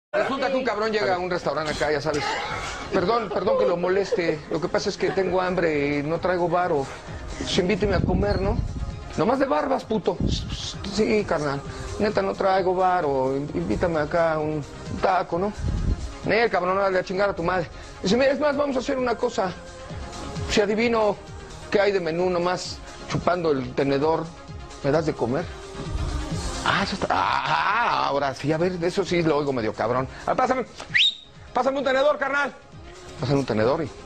Resulta que un cabrón llega a un restaurante acá, ya sabes. Perdón que lo moleste. Lo que pasa es que tengo hambre y no traigo varo. Pues invíteme a comer, ¿no? Nomás de barbas, puto. Sí, carnal. Neta, no traigo varo. Invítame acá a un taco, ¿no? Cabrón, no dale a chingar a tu madre. Dice, mira, es más, vamos a hacer una cosa. Si adivino qué hay de menú, nomás chupando el tenedor, ¿me das de comer? Ah, eso está. Ahora sí, a ver, de eso sí lo oigo medio cabrón. Pásame un tenedor, carnal. Pásame un tenedor y.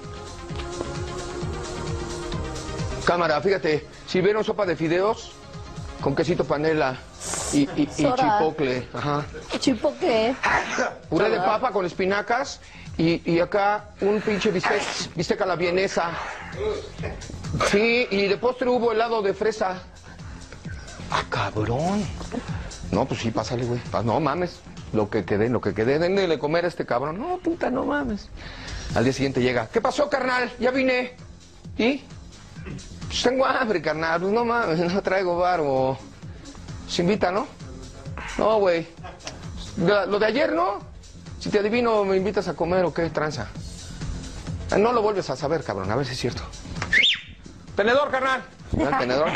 Cámara, fíjate, sirvieron sopa de fideos con quesito panela y chipotle. Ajá. ¿Chipotle? Puré de papa con espinacas y acá un pinche bistec a la vienesa. Sí, y de postre hubo helado de fresa. Ah, cabrón. No, pues sí, pásale, güey. No mames. Lo que quede. Denle de comer a este cabrón. No, puta, no mames. Al día siguiente llega. ¿Qué pasó, carnal? Ya vine. ¿Y? Pues tengo hambre, carnal. Pues no mames, no traigo varo. Se invita, ¿no? No, güey. Lo de ayer, ¿no? Si te adivino, ¿me invitas a comer o qué tranza? No lo vuelves a saber, cabrón. A ver si es cierto. Tenedor, carnal. ¿El tenedor?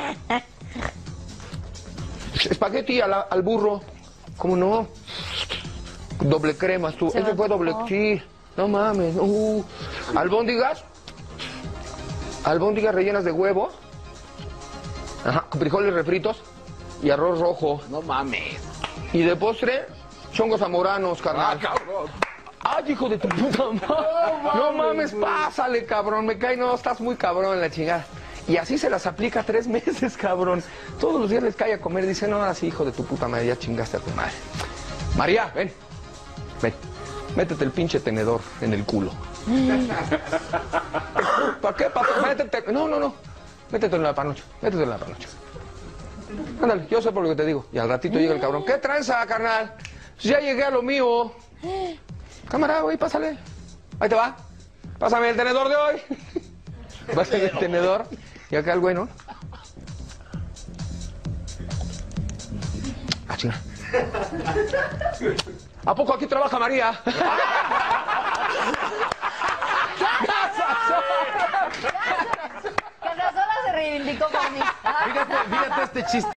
Espagueti al burro. ¿Cómo no? Doble crema, tú. Ese fue doble. Sí. No mames. Albóndigas. Albóndigas rellenas de huevo. Ajá. Con frijoles refritos. Y arroz rojo. No mames. Y de postre, chongos zamoranos, carnal. Ah, cabrón. ¡Ay, hijo de tu puta madre! No mames, pásale, cabrón. Me cae, no, estás muy cabrón en la chingada. Y así se las aplica 3 meses, cabrón. Todos los días les cae a comer. Dice, no, ahora sí, hijo de tu puta madre, ya chingaste a tu madre. María, ven. Ven. Métete el pinche tenedor en el culo. ¿Para qué? Métete. No. Métete en la panocha. Ándale, yo sé por lo que te digo. Y al ratito llega el cabrón. ¿Qué tranza, carnal? Pues ya llegué a lo mío. Cámara, güey, pásale. Ahí te va. Pásame el tenedor de hoy. Pásame el tenedor. Y acá el güey, ¿no? Ah, chinga. ¿A poco aquí trabaja María? Casasola se reivindicó por mí. Fíjate este chiste.